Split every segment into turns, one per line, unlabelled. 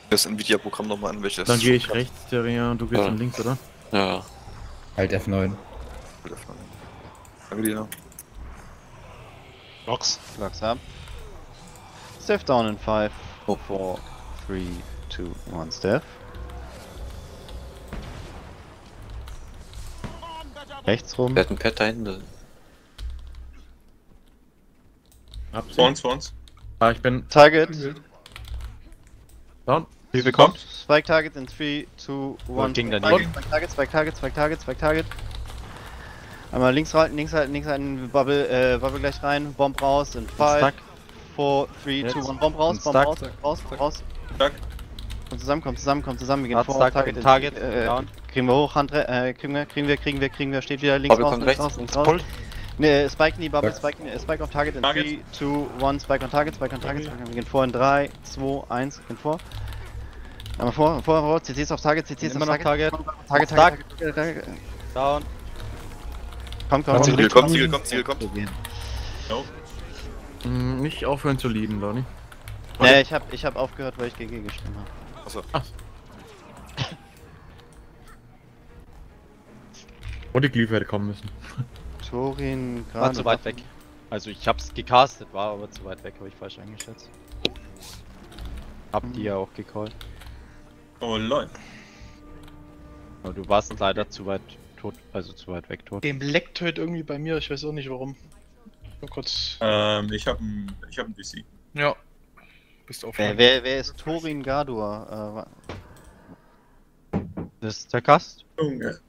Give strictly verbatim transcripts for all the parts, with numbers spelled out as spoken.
Das Nvidia-Programm nochmal an, welches.
Dann gehe ich rechts, Teria, und du gehst
Ja.
dann links, oder?
Ja.
Halt F neun.
Danke dir.
Blocks.
Blocks ab. Steph down in five,
Oh.
four, three, two, one. Steph. Rechts rum.
Wer hat ein Pad da hinten?
Abziehen.
Vor uns, vor uns.
Ah, ich bin
Target.
down.
Wie viel kommt?
Spike Target in three, two, one.
ging
Spike
daneben.
Target, Spike Target, Spike Target, Spike Target. Einmal links halten, links halten, links halten, Bubble, äh, Bubble gleich rein, Bomb raus in five, four, three, two, one. Bomb raus, Bomb raus, raus, raus.
Zack.
Kommt zusammen, kommt zusammen, kommt zusammen, wir gehen
Hard
vor,
Stack,
Target,
Target,
äh,
down.
kriegen wir hoch, Hand, äh, kriegen wir, kriegen wir, kriegen wir, kriegen wir, steht wieder links
Bubble
raus,
kommt
links
rechts.
raus, links raus.
Pull.
Ne, Spike in die Bubble,
Zack.
Spike, äh, Spike auf Target in
Target.
three, two, one. Spike on Target, Spike on Target, Spike on, wir gehen vor in drei, zwei, eins, gehen vor. Einmal vor, vor, vor, C Cs auf Target, C Cs
Immer
auf
noch
Target.
Target.
Target,
Stack.
Target, Target, Target.
Down.
Komm, komm,
Ziegel kommt, Ziegel kommt, Ziegel kommt.
Hm, nicht aufhören zu lieben, Lonnie.
Ne, ich hab, ich hab aufgehört, weil ich G G gestimmt habe.
Achso.
Oh, die Glyph hätte kommen müssen.
Torin,
War
gerade.
zu weit weg. Also ich hab's gecastet, war aber zu weit weg, habe ich falsch eingeschätzt. Hab die ja auch gecallt.
Oh lol.
Aber du warst leider zu weit tot, also zu weit weg tot.
Game leckt heute irgendwie bei mir, ich weiß auch nicht warum. Nur kurz.
Ähm, ich hab ein, ich hab ein D C.
Ja. Bist auf.
Wer, wer, wer ist Torin Gardur?
Das ist der Gast?
Junge.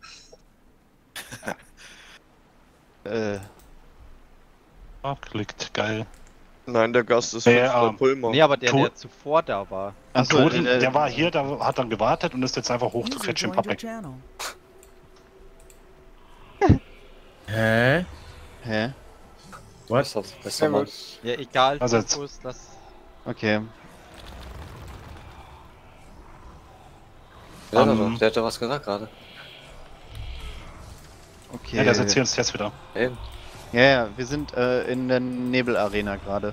Äh, äh,
Abklickt, geil.
Nein, der Gast ist
Der,
Frau
ähm,
Pulmer.
Nee, aber der,
Tot-
der zuvor da war.
achso,
Toten,
äh,
der war hier, der hat dann gewartet und ist jetzt einfach hochgequetscht im Public.
Hä?
Hä?
Was?
Besser, besser mal.
Ja, egal,
Also jetzt-
Fokus, das.
Okay.
Ja,
Ähm,
aber der hat doch was gesagt gerade.
Okay.
Ja, der sitzt hier jetzt wieder.
Eben.
Ja, ja, wir sind äh, in der Nebelarena gerade.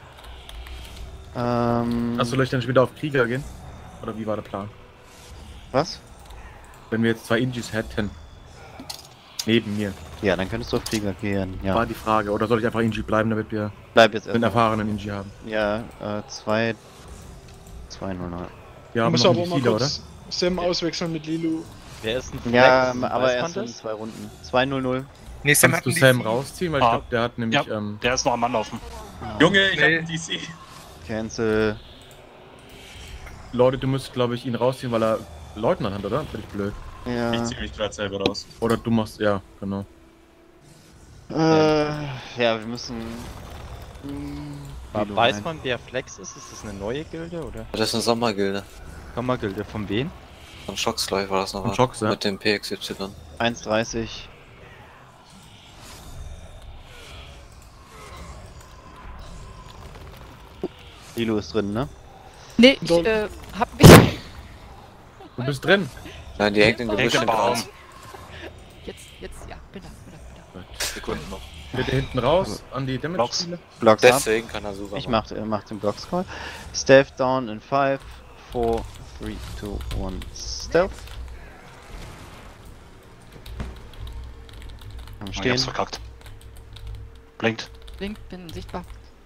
Ähm.
Achso, soll ich dann wieder auf Krieger gehen? Oder wie war der Plan?
Was?
Wenn wir jetzt zwei Ingis hätten. Neben mir.
Ja, dann könntest du auf Krieger gehen. Ja.
War die Frage. Oder soll ich einfach Ingi bleiben, damit wir
Bleib jetzt
einen
erstmal.
erfahrenen Ingi haben?
Ja, äh, zwei. zwei null null.
Wir
Ich
haben
muss
noch
aber
einen
mal
Healer, oder?
kurz Sam auswechseln mit Lilu.
Wer ist ein Flex?
Ja,
Weiß
aber
man
erst in
das?
zwei Runden. zwei null null.
Nee, Sam
Kannst
hat
du
einen
Sam
D C.
rausziehen? Weil ich
Ah.
glaube, der hat nämlich,
Ja.
ähm,
Der ist noch am Anlaufen.
Junge, ich
Nee.
hab ein D C.
Cancel.
Leute, du musst, glaube ich, ihn rausziehen, weil er Leutnant hat, oder? Bin ich blöd.
Ja.
Ich zieh mich gerade selber raus.
Oder du machst, ja, genau.
Äh, ja, wir müssen. Hm,
Aber
Lilu
weiß
rein.
man, wer Flex ist? Ist das eine neue Gilde oder?
Das ist eine Sommergilde.
Kammergilde, von wem?
Von Shocks, glaube ich, war das noch.
Von Shocks, ja.
Mit dem P X Y.
eins dreißig. Lilu ist drin, ne?
Nee, ich
So.
äh, hab mich.
Du bist drin.
Nein, die hängt im
Hängt
Gebüsch.
im Baum.
Jetzt, jetzt, ja, bin da, bin da, bin da.
Sekunden noch.
Bitte hinten raus an die
Blocks.
Damage-Spiele.
Blocks ab.
Deswegen kann er super
Ich
machen.
mach, äh, mach den Blocks Call. Stealth down in five, four, three, two, one. Stealth. Am
Oh, ich
Stehen.
hab's verkackt. Blinkt.
Link, bin sichtbar.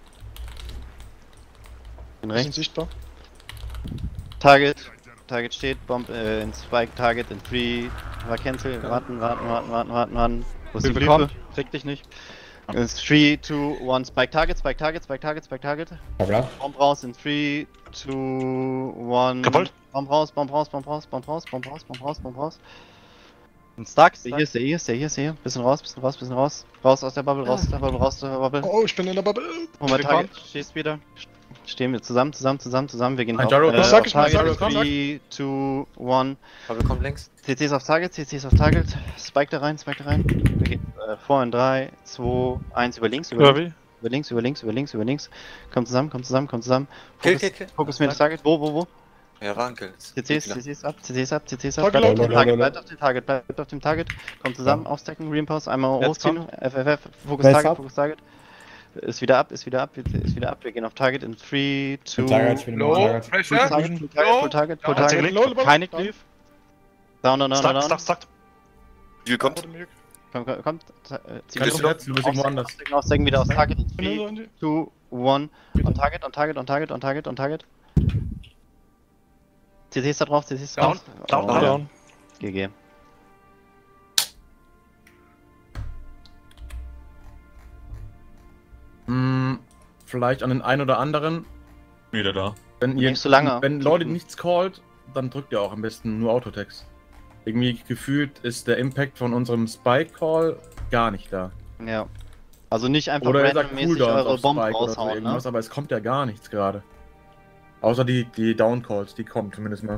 Bin
Wir sind
rechts.
sichtbar.
Target. Target steht. Bomb äh, in Spike. Target in three. War Cancel. Warten, warten, warten, warten, warten, warten. Wo ist die
Glyphe
Glyphe?
kommt.
Krieg dich nicht. It's three, two, one. Spike Target, Spike Target, Spike Target, Spike Target.
Bla.
Bomb raus in three, two, one.
Gepult.
Bomb raus, Bomb raus, Bomb raus, Bomb raus, Bomb raus, Bomb raus, Bomb raus.
Ein Stack?
Der hier ist der, hier ist der, hier ist der, hier. Bisschen raus, bisschen raus, bisschen raus. Raus aus der Bubble, raus aus der Bubble, raus aus der Bubble.
Oh, ich bin in der Bubble.
Hol mal
Glyphe
Target, stehst wieder. Stehen wir zusammen, zusammen, zusammen, zusammen. Wir gehen
Ein
auf,
Gyro
äh,
kommt.
auf
Sag ich mal,
Target.
Gyro kommt.
three, two, one.
Aber kommt links.
C Cs auf Target, C Cs auf Target. Spike da rein, Spike da rein. Wir gehen äh, vor in drei, zwei, eins über links, über links, über links, über links, über links, über links. Kommt zusammen, kommt zusammen, kommt zusammen.
Kill,
Fokus,
kill, kill.
Fokus mir das Target. Wo, wo, wo?
Ja, war ein Kill.
C Cs, C Cs ab, C Cs ab, C Cs ab.
Target,
Bleibt auf dem
Target,
Target, bleibt auf dem Target, bleibt auf dem Target. Kommt zusammen, aufstacken, Reimpulse, einmal
Jetzt
hochziehen. F F F, Fokus
Wer ist
Target,
ab?
Fokus Target. Ist wieder ab, ist wieder ab, ist wieder ab. Wir gehen auf Target in three, two,
Low,
full
Pressure.
Target, full Target, full Target, full
Ja,
Target.
Low,
Keine Glyph. Down, down, down,
Stuck,
down.
stuck, stuck.
Ziel kommt.
Komm, komm, kommt. Zieh
Kannst
wieder
du jetzt, du bist irgendwo anders.
Ausdecken, ausdecken, wieder aus Target in three, two, one. On Target, on Target, on Target, on Target, on Target. C C ist da drauf, C C ist da
Down,
drauf.
down,
Oh,
down.
G G.
Hm, vielleicht an den einen oder anderen.
Wieder da.
Wenn ihr,
Nicht so lange.
wenn Leute nichts callt, dann drückt ihr auch am besten nur Autotext. Irgendwie gefühlt ist der Impact von unserem Spike-Call gar nicht da.
Ja. Also nicht einfach
Oder ihr sagt
randommäßig
Cooldowns
eure
auf
Bomben
Spike oder so
raushauen, ne?
irgendwas, aber es kommt ja gar nichts gerade. Außer die, die Down-Calls, die kommen zumindest mal.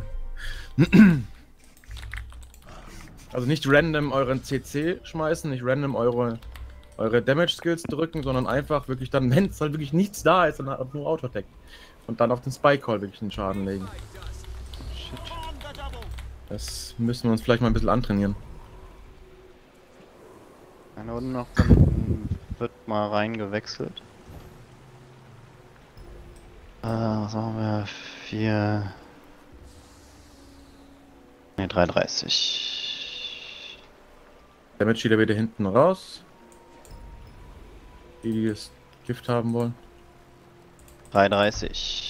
Also nicht random euren C C schmeißen, nicht random eure, eure Damage-Skills drücken, sondern einfach wirklich dann, wenn es halt wirklich nichts da ist, dann halt nur Auto-Attack. Und dann auf den Spike-Call wirklich den Schaden legen. Shit. Das müssen wir uns vielleicht mal ein bisschen antrainieren.
Eine Runde noch, dann wird mal reingewechselt. Äh, was machen wir? vier. Ne, drei dreißig.
Damage Healer wieder hinten raus. Die, die das Gift haben wollen.
drei dreißig.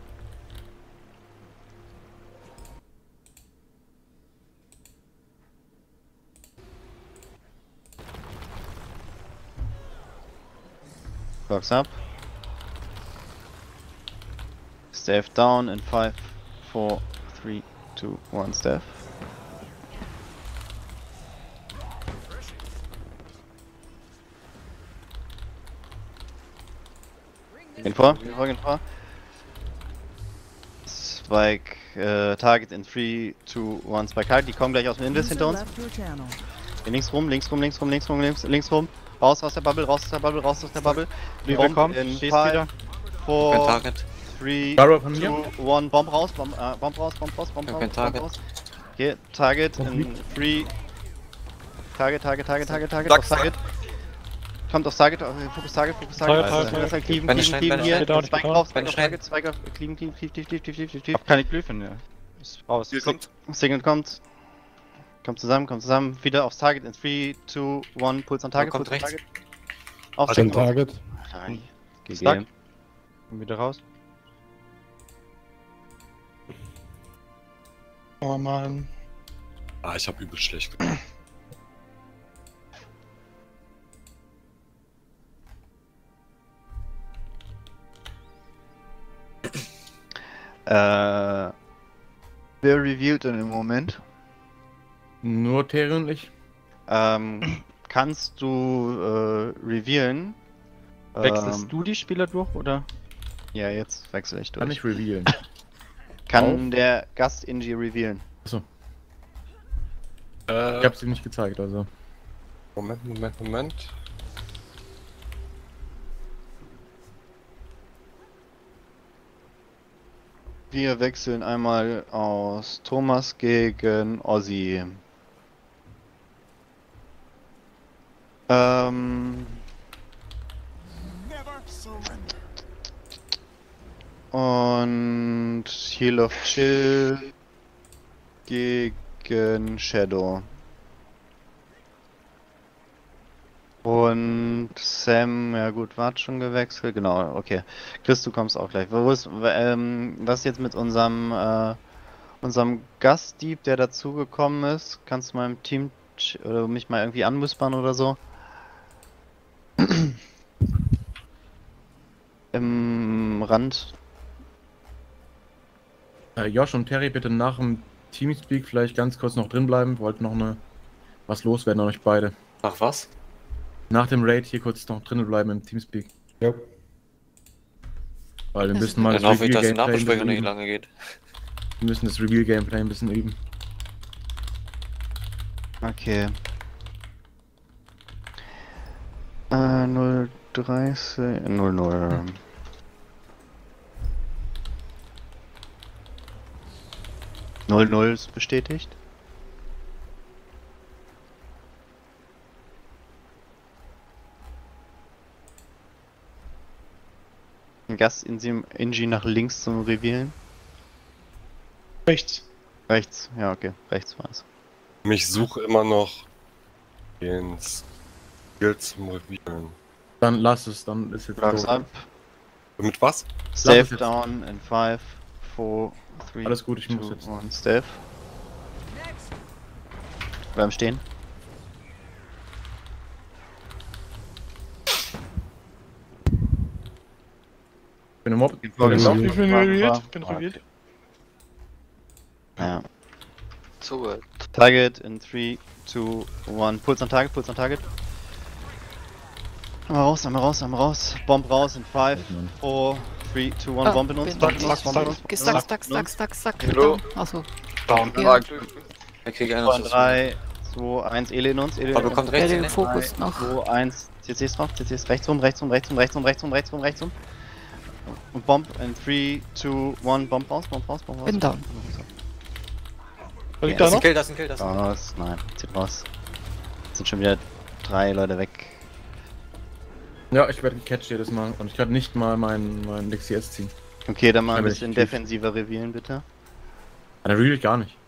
Clocks up. Staff down in five, four, three, two, one. Staff. Gehen vor, gehen vor, gehen vor. Spike, äh, Target in three, two, one. Spike Target, die kommen gleich aus dem Invis hinter uns. Gehen links rum, links rum, links rum, links rum, links, links rum. Raus aus der Bubble, raus aus der Bubble, raus aus der Bubble.
Bomb kommt,
in
stehst
five,
wieder.
Kein
four,
Target.
three,
Barrow von mir.
two, one. Bomb raus, Bomb, äh, Bomb raus, Bomb raus, Bomb
Kein
raus, Bomb
Target.
raus. Okay, Target in three. Target, Target, Target, Target, Target,
Zack,
auf Target. Kommt auf Target, auf Fokus Target, Fokus
Target,
Target.
Target,
Das halt cleaven,
Beine
cleaven,
schnell,
cleaven
Beine
hier.
schnell. Down,
Spike
down.
drauf, Spike
Beine
auf
schnell.
Target, Spike auf cleaven, cleaven, tief, tief, tief, tief, tief, tief,
Ich
tief.
hab keine Glyphen, ja. Ist raus.
Ziel kommt.
Signal kommt. Kommt zusammen, kommt zusammen. Wieder aufs Target in three, two, one. Puls on Target,
kommt
Puls on
rechts.
Target. Auf
Also
Signal.
Target.
Nein. G G.
Stuck. Und wieder raus.
Oh Mann.
Ah, ich hab übel schlecht.
Äh. Wer revealed denn im Moment?
Nur Terry und ich.
Ähm, kannst du äh, revealen?
Wechselst
Ähm,
du die Spieler durch, oder?
Ja, jetzt wechsle ich durch.
Kann ich revealen.
Kann der Gast Inji revealen?
Ich hab's ihm nicht gezeigt, also.
Moment, Moment, Moment.
Wir wechseln einmal aus Thomas gegen Ozzy. Ähm. Und Heal of Chill gegen Shadow. Und Sam, ja gut, wart schon gewechselt, genau, okay. Chris, du kommst auch gleich. Wo ist, ähm, was ist jetzt mit unserem, äh, unserem Gastdieb, der dazugekommen ist? Kannst du mal im Team ch- oder mich mal irgendwie anwispern oder so? Im Rand.
Äh, Josh und Terry, bitte nach dem Teamspeak vielleicht ganz kurz noch drin bleiben. Wollt noch eine was loswerden an euch beide.
Ach was?
Nach dem Raid hier kurz noch drinnen bleiben im Teamspeak.
Ja.
Weil wir müssen mal
Dann
das
hoffe ich, dass die
Reveal-Gameplay ein
Nachbesprechung
bisschen
nicht
üben.
lange geht.
Wir müssen das Reveal-Gameplay ein bisschen üben.
Okay. Äh, null dreißig, null null. null null ist bestätigt. Ein Gas-Inji nach links zum Revealen.
Rechts.
Rechts, ja okay, rechts war es.
Ich suche immer noch den Skill zum Revealen.
Dann lass es, dann ist jetzt
Rocks
tot.
up.
Mit was?
Stave
jetzt.
down in five, four, three,
Alles gut, ich
two,
muss jetzt.
one, Stave. Bleiben stehen.
Bin im Mob.
Genau.
Ich bin revealed. Bin revealed.
Ja.
So gut.
Target in three, two, one. Puls on Target, Puls on Target. Einmal raus, einmal raus, einmal raus. Bomb raus in five, four, three, two, one.
Ah,
Bomb in uns,
bin-
Bomb in uns, Bomb in uns.
Stuck, stuck, stuck, stuck, stuck.
Hallo.
Achso.
Down.
Ja.
Ich krieg einer
Und drei, zwei, eins. Ele in uns, Ele in
Aber
uns.
kommt
Ja,
rechts
den
hin.
Fokus noch.
zwei, eins. C Cs drauf, C Cs rechts rum, rechts rum, rechts rum, rechts rum, rechts rum, rechts rum, rechts rum, rechts rum. Und Bomb in three, two, one. Bomb raus, Bomb raus, Bomb raus.
Bin down.
Liegt
Das
da
ist ein
noch?
Kill, das ist ein Kill, das ist ein Kill.
Raus, nein, zieht raus. Jetzt sind schon wieder drei Leute weg.
Ja, ich werde gecatcht jedes Mal und ich kann nicht mal meinen mein L X S ziehen.
Okay, dann mal ein
Aber ich
bisschen
tief.
defensiver revealen, bitte.
Ah, der revealt gar nicht.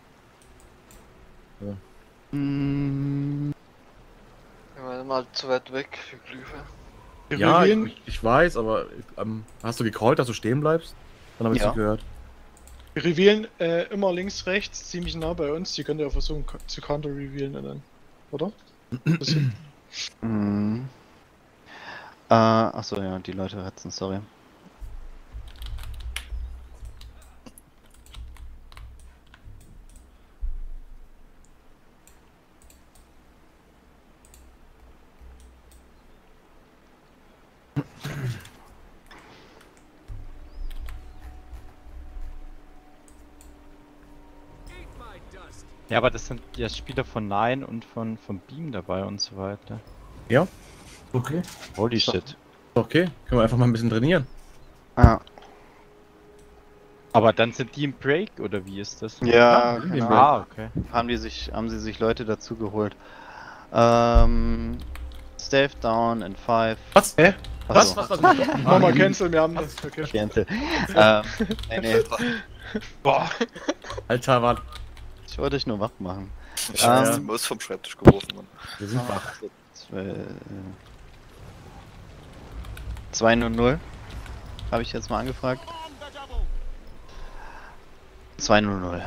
Mm,
Wir waren mal zu weit weg für Glyphe.
Wir
Ja,
revealen.
ich, ich weiß, aber ähm, hast du gecallt, dass du stehen bleibst? Dann habe ich
Ja.
nicht gehört.
Wir revealen äh, immer links, rechts, ziemlich nah bei uns. Die könnt ihr versuchen ko- zu counter-revealen dann. Oder? Das-
mm. Äh, achso, ja, die Leute hetzen, sorry.
Ja, aber das sind ja Spieler von Nine und von, von Beam dabei und so weiter.
Ja? Okay.
Holy shit.
Okay, können wir einfach mal ein bisschen trainieren.
Ah,
Aber dann sind die im Break oder wie ist das?
ja,
Ja,
keine
Ah,
Ahnung.
okay.
Haben die sich, haben sie sich Leute dazu geholt. Ähm, Stave down in five.
Was? Hä?
Achso,
Was? Was? Was?
Mach mal cancel, wir haben das. Okay.
Kliente. ähm, nee, nee,
Boah.
Alter, warte.
ich wollte dich nur wach machen.
Ich hab
Ähm,
die Maus vom Schreibtisch geworfen, Mann.
Wir sind wach.
zwei null null. Habe ich jetzt mal angefragt. zwei null null.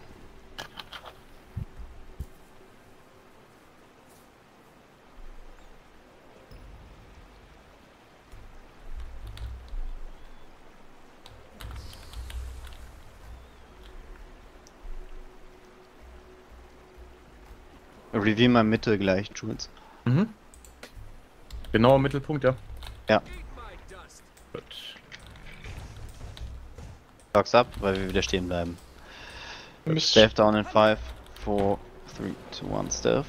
Review mal Mitte gleich, Jules.
Mhm. Genau im Mittelpunkt, ja.
Ja.
Gut.
Dogs up, weil wir wieder stehen bleiben.
Wir müssen-
Stave down in five, four, three, two, one, Stave.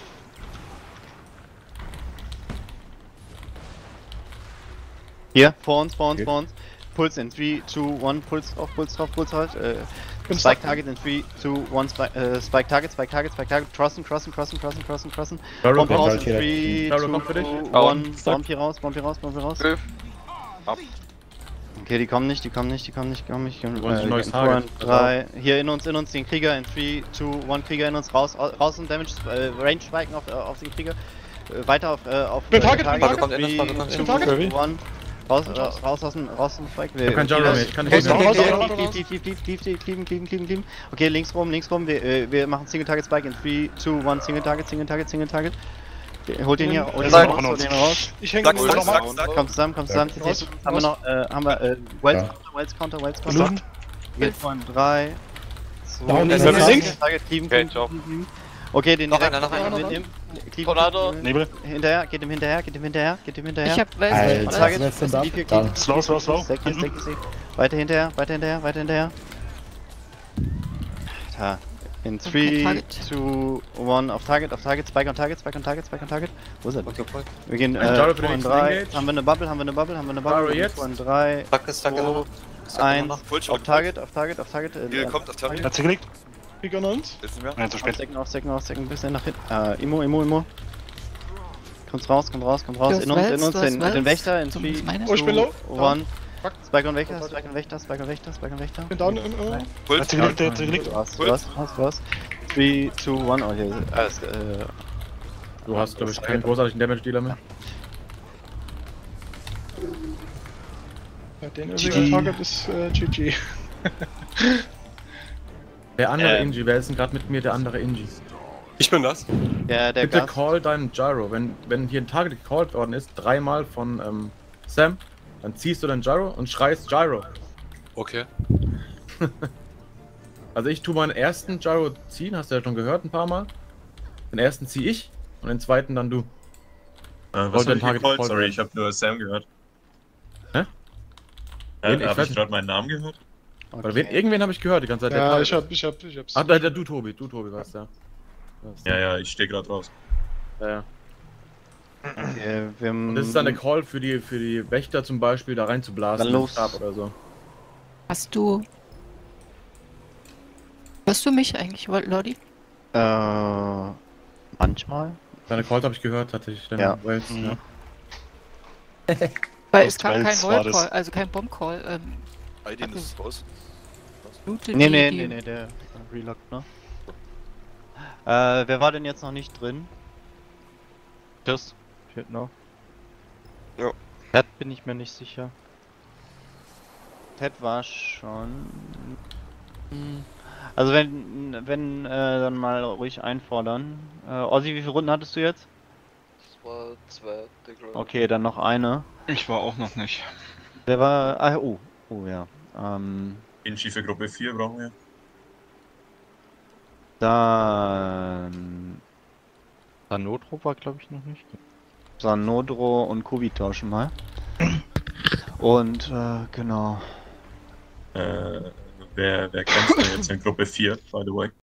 Hier, vor uns, vor uns,
Okay.
vor uns. Puls in three, two, one, Puls drauf, Puls drauf, Puls halt. Äh,
Bin
Spike
stuck.
Target in three, two, one, Spike, äh, Spike Target, Spike Target, Spike Target, crossen, crossen, crossen, crossen, crossen, crossen.
Barrow
Bomb raus
kommt.
in three,
Barrow
two,
kommt für dich.
one,
Stuck.
Bomb hier raus, Bomb hier raus, Bomb hier raus. Okay, die kommen nicht, die kommen nicht, die kommen nicht, die kommen nicht. Die kommen,
wollen sich ein neues
in
Target.
drei, hier in uns, in uns, den Krieger in three, two, one, Krieger in uns, raus, raus und Damage, äh, Range spiken auf, äh, auf den Krieger. Äh, weiter auf, äh, auf
Bin Target, bin
Target.
three,
Kommt in, kommt in,
two,
kommt in.
Target.
one. Raus, ra- raus aus dem, raus aus dem Spike.
Ich hab keinen Gyro mehr, ich kann nicht
Raus,
mehr.
raus, raus, raus, raus.
Tief, tief, tief, tief, tief, tief, tief, tief, tief, tief. Okay, links rum, links rum, wir, äh, wir machen Single Target Spike in three, two, one, Single Target, Single Target, Single Target. Holt den hier, holt den
Zack.
raus, holt den raus.
Ich hänge
Zack,
im
zack,
Boden.
zack, zack.
Kommt zusammen, kommt zusammen. T C haben wir noch, äh, haben wir, äh, Wells Counter, Wells Counter, Wells Counter. Geht von drei, zwei,
Down,
eins,
links,
eins,
links.
Target, cleaven,
Okay,
cleaven,
ciao.
cleaven, cleaven. Okay, den
Noch
direkt
einer, noch einer,
mit
noch
ihm. Cleaven,
Tornado.
cleaven,
Nebel.
hinterher, geht ihm hinterher, geht ihm hinterher, geht ihm hinterher.
Ich hab
Alter,
Wells.
Target,
Target.
das ist die vier Cleaven.
Slow, slow, slow.
Stack hier, stack hier, stack. Weiter hinterher, weiter hinterher, weiter hinterher. Alter. In three,
Target.
two, one, auf Target, auf Target, Spike on Target, Spike on Target, Spike on Target. Wo ist er?
Okay, voll.
Wir gehen,
Ein
äh,
Gyro für
zwei
den
und
nächsten
drei.
Engage.
Haben wir eine Bubble, haben wir eine Bubble, haben wir eine
Gyro
Bubble.
jetzt.
zwei und drei.
Zack, ist zack,
zwei,
Zack,
eins.
noch.
Full
Auf Target, auf Target, auf Target. äh,
Hier
äh,
kommt auf Target.
Hat sie gelegt?
Krieger an uns.
Ist nicht mehr.
Nein, zu
Auf
spät.
Stecken, auf Stecken, auf Stecken, ein bisschen nach hinten. Äh, Immo, Immo, Immo. Kommt raus, kommt raus, kommt raus.
Du hast
In uns, in
Wells,
uns,
du hast
den, den
Wells.
Wächter in
Zumindest
three,
meine.
Oh, ich bin low.
two, one.
Fuck.
Spike und Wächter, Spike und Wächter, Spike und Wächter, Spike und Wächter.
Bin down im Irre.
Pult.
Hat sie gelegt, hat sie gelegt.
Du hast, du hast, du hast, du hast. drei, zwei, eins, okay. Alles, äh,
Du hast, glaube ich, keinen großartigen Damage-Dealer mehr.
Ja, den
G G.
Irriger Target ist äh, G G.
Der andere
Ähm.
Inji, wer ist denn gerade mit mir der andere Inji?
Ich bin das.
der, der
Bitte
Gast.
call deinen Gyro. Wenn, wenn hier ein Target gecallt worden ist, dreimal von ähm, Sam, dann ziehst du deinen Gyro und schreist Gyro.
Okay.
Also ich tue meinen ersten Gyro ziehen, hast du ja schon gehört ein paar Mal. Den ersten ziehe ich und den zweiten dann du.
Äh, was
Wollte
hab ich
ein Target
gecallt?
call
Sorry,
werden.
ich habe nur Sam gehört.
Hä?
Äh,
Wen? Ich
hab
weiß
ich
nicht.
gerade meinen Namen gehört?
Oder wen, irgendwen habe ich gehört die ganze Zeit. der
Ja,
Target-
ich hab, ich hab, ich hab's.
Ach, der, der du Tobi, du Tobi warst ja.
Ja, ja, ich stehe gerade raus.
Ja, ja.
Okay, wir
Und das ist dann der Call für die, für die Wächter zum Beispiel, da reinzublasen.
Dann los.
Stab oder so.
Hast du. Hörst du mich eigentlich, Lodi?
Äh, manchmal.
Deine Calls habe ich gehört, tatsächlich. Deine
Ja.
Waves,
Mhm.
ja.
Weil
Aus
es kam kein
Wales war das.
Void-Call, also kein Bomb-Call. Ähm,
Aidin ist raus.
Loote
Nee,
die-
nee,
die-
nee, nee, der relockt, ne? Äh, wer war denn jetzt noch nicht drin?
Chris?
Fehlt noch.
Ted bin ich mir nicht sicher.
Ted war schon. Hm. Also wenn, wenn, äh, dann mal ruhig einfordern. Äh, Ozzy, wie viele Runden hattest du jetzt?
Das war zweite, glaube ich.
Okay, dann noch eine.
Ich war auch noch nicht.
Der war, ah, oh, oh ja. Ähm,
Inchi für Gruppe vier brauchen wir.
dann
Sanotro war glaube ich noch nicht.
Sanodro und Kubi tauschen mal. Und, äh, genau.
Äh, wer, wer kämpft denn jetzt in Gruppe vier, by the way?